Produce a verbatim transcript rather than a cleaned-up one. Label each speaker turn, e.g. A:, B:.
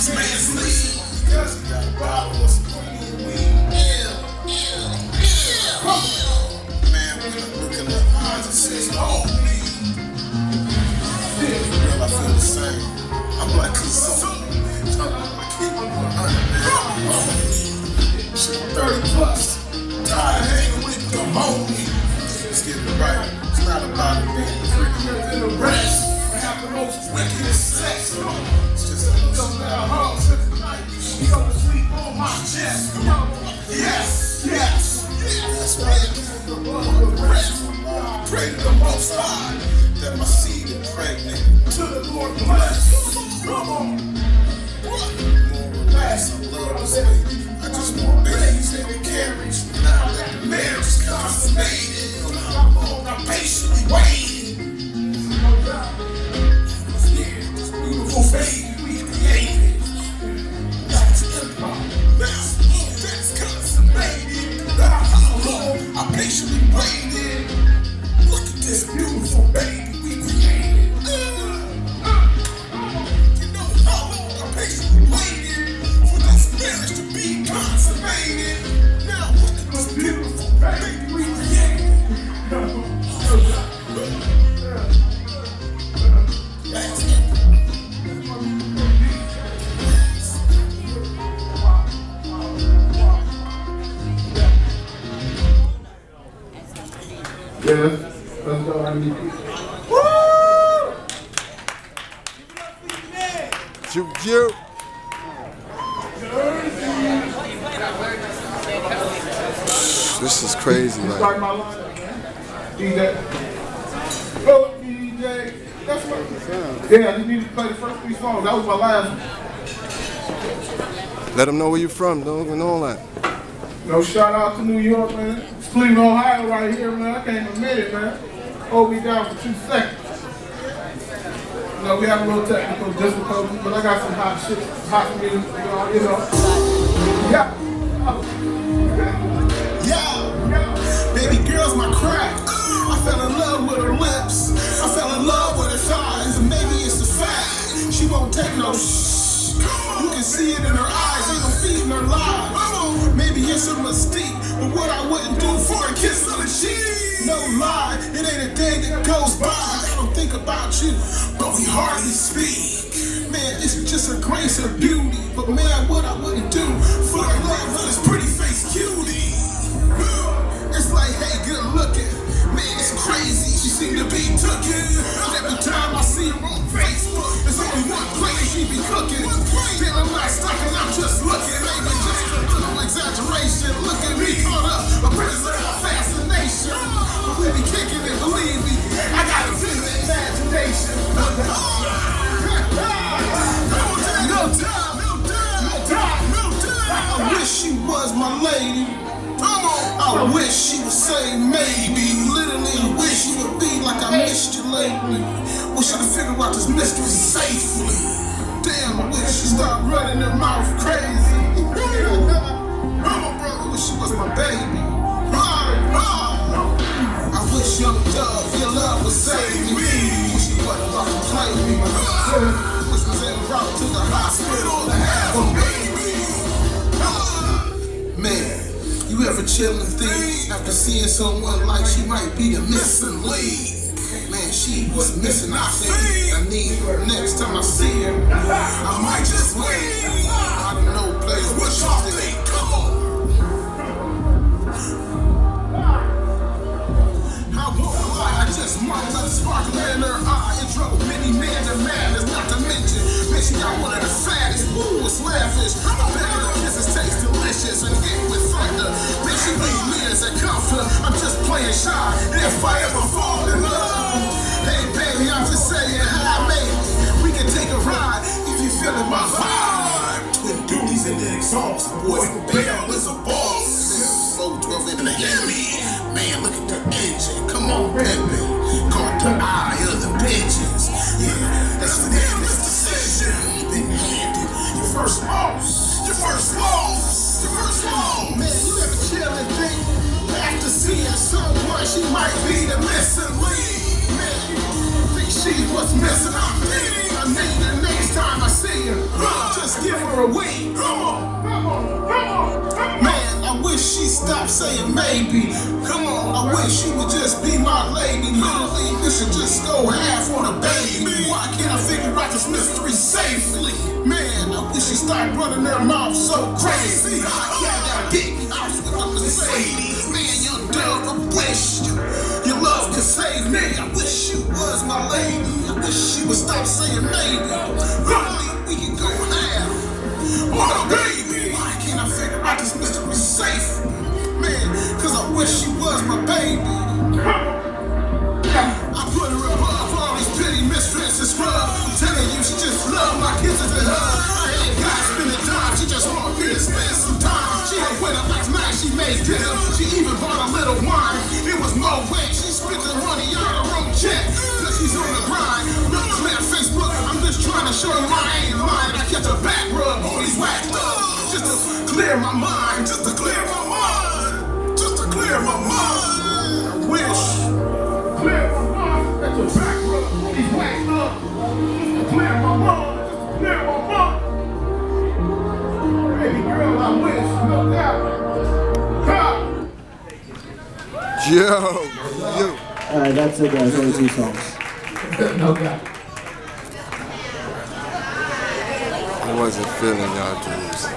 A: this man's lead. Got a bottle of some weed. Man, when I look in the eyes, it says, oh, me. Girl, I feel the same. I'm like, consume. I keep it one hundred, man. Shit, thirty plus. Tired of hanging with the homie. Let's get it right. It's not about it being prettier than the rest. I have the most wickedest sex. It's just a little bit of hugs. You go to sleep on my chest. Yes, yes. That's right. The rest. Pray to the Most High that my seed impregnate. To the Lord bless. Come on. More relax. I love this lady. I just want babies and carriage. Now that the marriage is consummated, how long I'm patiently waiting. Yeah, this beautiful baby we created. That's empire. That's that's consummated. How long I patiently waited. Look at this beautiful baby we created. You know how long I patiently waited for this marriage to be consummated. Now look at this beautiful baby we created.
B: Yeah, let's, let's go R and B.
C: Woo! Choo choo. This is crazy, man.
B: Start my line. D J. Go, D J. That's what. Yeah, I just need to play the first three songs. That was my last one.
C: Let them know where you're from, dog, and all that.
B: No, shout out to New York, man. It's Cleveland, Ohio right here, man. I can't admit it, man. Hold me down for two seconds. You know, we have a little technical difficulty, but I got some hot shit, hot music, you know. You know. Yeah.
A: Yeah. Baby girl's my crack. I fell in love with her lips. I fell in love with her thighs, and maybe it's the fact she won't take no shh. You can see it in her eyes, ain't no feeding her lies. Maybe it's a mystique, but what I wouldn't do for a kiss on the cheek. No lie, it ain't a day that goes by I don't think about you, but we hardly speak. Man, it's just a grace of beauty, but man, what I wouldn't do for the love of this pretty face cutie. It's like, hey, good looking. Man, it's crazy, she seem to be tookin'. Every time I see her on Facebook, there's only one place she be cooking. Then I'm not stuck and I'm just looking. Maybe just a little exaggeration. Look at me caught up, a prisoner of fascination. But we be kicking it, believe me, I got a vivid imagination. No time, no time, no time, no time. I wish she was my lady. I wish she would say maybe. Literally wish she would be like I missed you lately. Wish I could figure out this mystery safely. Damn, I wish she start running her mouth crazy. Mama, brother, wish she was my baby. I wish young Dove, your love would save me. Wish you wasn't about to play me. Wish was en route to the hospital to have a baby. Man. You ever chill and think after seeing someone like she might be the missing link? Man, she was missing, I think. I need her next time I see her. I might just wait. I don't know, players, what y'all think? Come on. How won't lie, I just marked up the sparkle in her eye. It drove many men to madness, not to mention. Man, she got one of the fattest, ooh, it's lavish. I bet her kisses taste delicious and hit with thunder. Then she leave me as a comfort. I'm just playing shy, and if I ever fall in love, hey baby, I'm just saying hi, baby. We can take a ride if you feeling my vibe. Twin duties in the exhaust, boy, Bell is a boss. Slow twelve in the Miami. Man, look at the engine. Come on, baby. Caught the eye of the pigeons. Yeah, that's the damnest decision. Been handed your first loss. Your first loss. Your first loss. Man, you ever chill and think after seeing someone she might be the missing link? Man, you think she was missing? I think I mean the next time I see her, just just give her a wink. Come on, come on, come on, come on. Man, I wish she stopped saying maybe. Come on, I wish she would just be my lady. Literally, this should just go half on a baby. Why can't I figure out this mystery safely? Man, I wish she stopped running her mouth so crazy. I got big house with a Mercedes. Man, young dog, I wish you, your love could save me. I wish you was my lady. I wish she would stop saying maybe. Really, we can go half on a baby. Why can't I figure out this mystery safe? Man, cause I wish she was my baby. I put her above all these petty mistresses scrub. I'm telling you, she just love my kisses and hugs. I ain't got spending time, she just want me to spend some time. She had went up last night, she made dinner. She even bought a little wine. It was more wet, she spent the money on her own check. Cause she's on the grind. Don't clear Facebook, I'm just trying to show you I ain't lying. I catch a back rub on these whacked up. Just to clear my mind, just to clear my mind. Just to clear my mind. I wish. Clear my mind, that's a back rub on these whacked up. Just to clear my mind, just to clear my mind. Baby girl, I wish, no doubt. God.
C: Yo, yo.
D: Alright, that's it guys, only two songs.
B: No doubt.
C: I wasn't feeling y'all dudes.